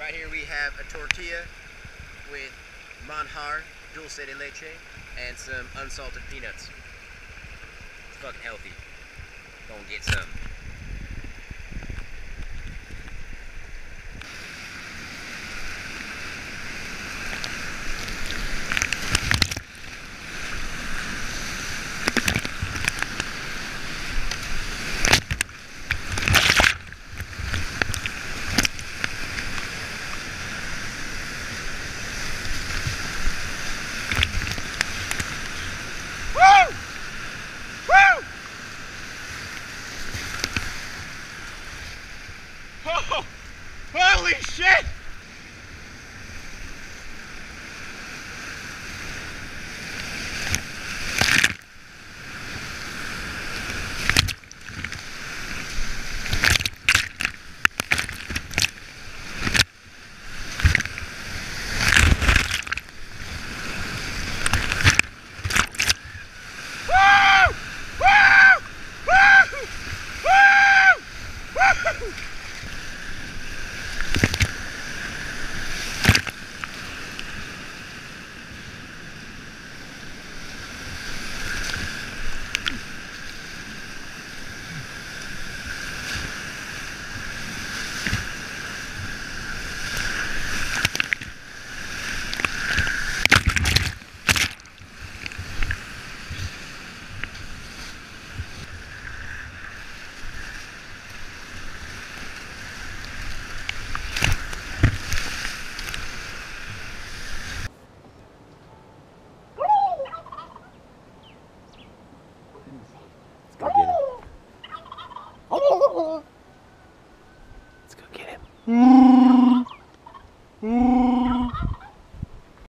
Right here we have a tortilla with manjar, dulce de leche, and some unsalted peanuts. It's fucking healthy. Go and get some. Oh, holy shit! Let's go get him.